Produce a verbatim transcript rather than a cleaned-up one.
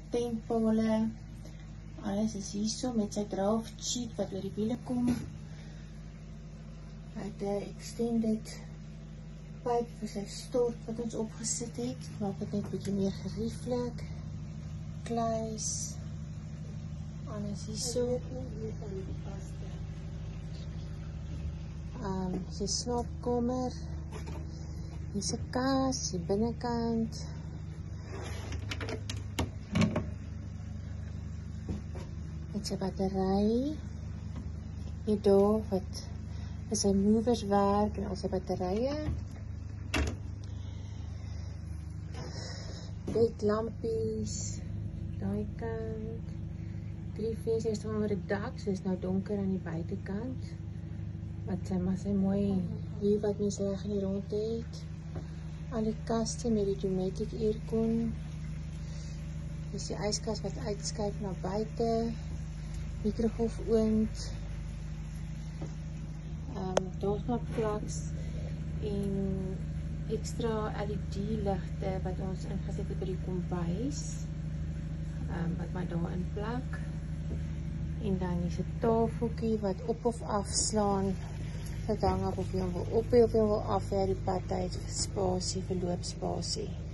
penpale. Alles is hier so met sy draft sheet wat oor die wiele kom. Hy het 'n extended pipe vir sy stort wat ons opgesit het. Maak dit net bietjie meer gerieflik. Kluis. Alles hier so. Um, sy slaapkamer. Hier is 'n kas, die binnekant. Met sy battery. Hier daar wat is sy movers werk en al sy batterye. Bedlampies. Daai kant. Drie vensters onder die dak, so is nou donker aan die buitekant. Wat sy maar sy mooi hier wat mense reg in die rond het. Al die kaste met die pneumatic aircon. Dis die yskas wat uitskyk na buite. Mikrogolfoond. Um, daar's nog plaks en ekstra L E D ligte wat ons ingesit het by die kombuis. Um, wat my daarin plak. En dan is 'n tafeltjie wat op of afslaan. Dit hang af of jy hom wil op of jy hom wil af, die pad uit spasie, verloopspasie.